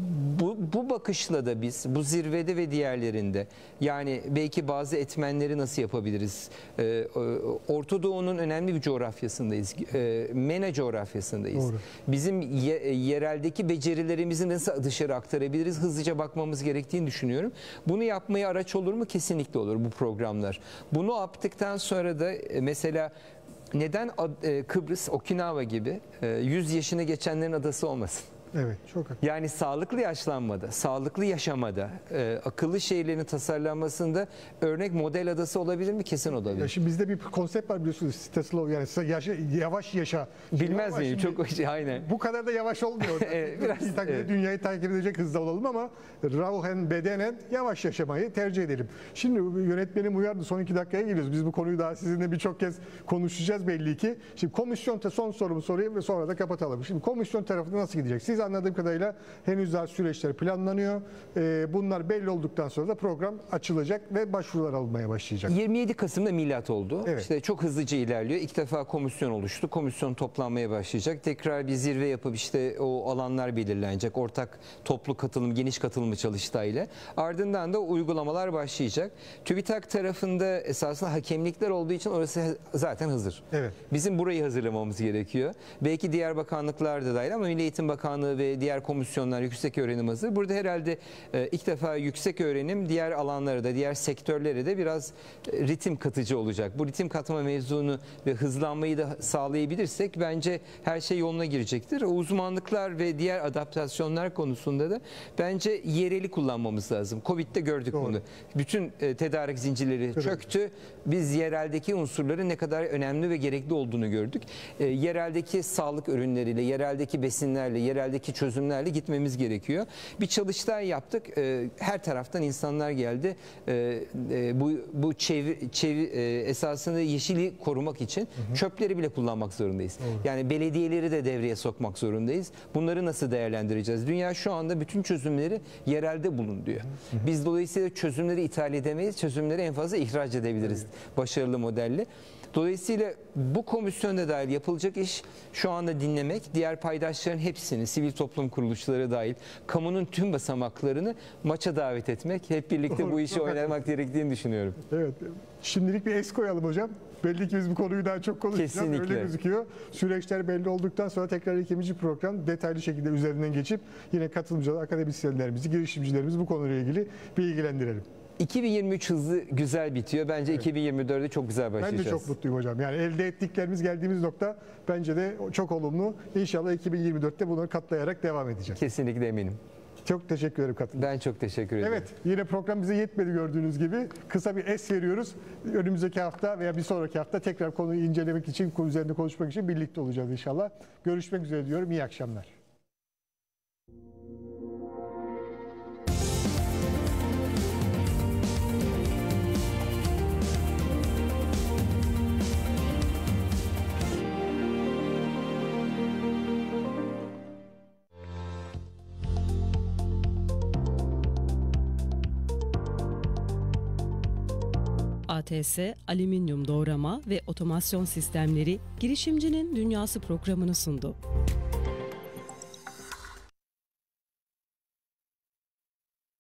bu, bu bakışla da biz bu zirvede ve diğerlerinde yani belki bazı etmenleri nasıl yapabiliriz? E, Orta Doğu'nun önemli bir coğrafyasındayız. E, MENA coğrafyasındayız. Doğru. Bizim ye, yereldeki becerilerimizi nasıl dışarı aktarabiliriz? Hızlıca bakmamız gerektiğini düşünüyorum. Bunu yapmaya araç olur mu? Kesinlikle olur bu programlar. Bunu yaptıktan sonra da mesela neden Kıbrıs, Okinawa gibi yüz yaşını geçenlerin adası olmasın? Evet, çok haklı. Yani sağlıklı yaşlanmada, sağlıklı yaşamada, e, akıllı şehirlerin tasarlanmasında örnek model adası olabilir mi? Kesin olabilir. Ya şimdi bizde bir konsept var biliyorsunuz, Stanislav, yani yaşa, yavaş yaşa. Bilmez miyim? Çok aynen. Bu kadar da yavaş olmuyor. evet, biraz, takip, evet. Dünyayı takip edecek hızda olalım ama ruhen, bedenen yavaş yaşamayı tercih edelim. Şimdi yönetmenim uyardı, son iki dakikaya geliyoruz. Biz bu konuyu daha sizinle birçok kez konuşacağız belli ki. Şimdi komisyon son sorumu sorayım ve sonra da kapatalım. Şimdi komisyon tarafında nasıl gidecek? Siz anladığım kadarıyla henüz daha süreçler planlanıyor. Bunlar belli olduktan sonra da program açılacak ve başvurular alınmaya başlayacak. yirmi yedi Kasım'da milat oldu. Evet. İşte çok hızlıca ilerliyor. İlk defa komisyon oluştu. Komisyon toplanmaya başlayacak. Tekrar bir zirve yapıp işte o alanlar belirlenecek. Ortak toplu katılım, geniş katılımı çalıştayla. Ardından da uygulamalar başlayacak. TÜBİTAK tarafında esasında hakemlikler olduğu için orası zaten hazır. Evet. Bizim burayı hazırlamamız gerekiyor. Belki diğer bakanlıklar da dahil ama Milli Eğitim Bakanlığı alanı ve diğer komisyonlar, yüksek öğrenim hazır. Burada herhalde e, ilk defa yüksek öğrenim diğer alanlara da, diğer sektörlere de biraz e, ritim katıcı olacak. Bu ritim katma mevzunu ve hızlanmayı da sağlayabilirsek bence her şey yoluna girecektir. O uzmanlıklar ve diğer adaptasyonlar konusunda da bence yereli kullanmamız lazım. Covid'de gördük Doğru. bunu. Bütün e, tedarik zincirleri evet. çöktü. Biz yereldeki unsurların ne kadar önemli ve gerekli olduğunu gördük. E, yereldeki sağlık ürünleriyle, yereldeki besinlerle, yereldeki çözümlerle gitmemiz gerekiyor. Bir çalıştay yaptık. E, her taraftan insanlar geldi. E, e, bu bu çevre, çevre e, esasında yeşili korumak için hı hı. çöpleri bile kullanmak zorundayız. Hı. Yani belediyeleri de devreye sokmak zorundayız. Bunları nasıl değerlendireceğiz? Dünya şu anda bütün çözümleri yerelde bulun diyor. Hı hı. Biz dolayısıyla çözümleri ithal edemeyiz. Çözümleri en fazla ihraç edebiliriz. Evet. Başarılı modelle. Dolayısıyla bu komisyonda dahil yapılacak iş şu anda dinlemek, diğer paydaşların hepsini, sivil toplum kuruluşları dahil, kamunun tüm basamaklarını maça davet etmek, hep birlikte Doğru, bu işi oynamak gerektiğini düşünüyorum. Evet, şimdilik bir es koyalım hocam. Belli ki biz bu konuyu daha çok konuşacağız. Kesinlikle. Öyle gözüküyor. Süreçler belli olduktan sonra tekrar ikinci program detaylı şekilde üzerinden geçip yine katılımcılar, akademisyenlerimizi, girişimcilerimizi bu konuyla ilgili bilgilendirelim. iki bin yirmi üç hızlı güzel bitiyor. Bence evet. iki bin yirmi dörtte çok güzel başlayacağız. Ben de çok mutluyum hocam. Yani elde ettiklerimiz, geldiğimiz nokta bence de çok olumlu. İnşallah iki bin yirmi dörtte bunları katlayarak devam edeceğiz. Kesinlikle eminim. Çok teşekkür ederim katıldığınız için. Ben çok teşekkür ederim. Evet, yine program bize yetmedi gördüğünüz gibi. Kısa bir es veriyoruz. Önümüzdeki hafta veya bir sonraki hafta tekrar konuyu incelemek için, konu üzerinde konuşmak için birlikte olacağız inşallah. Görüşmek üzere diyorum. İyi akşamlar. A T S, alüminyum doğrama ve otomasyon sistemleri girişimcinin dünyası programını sundu.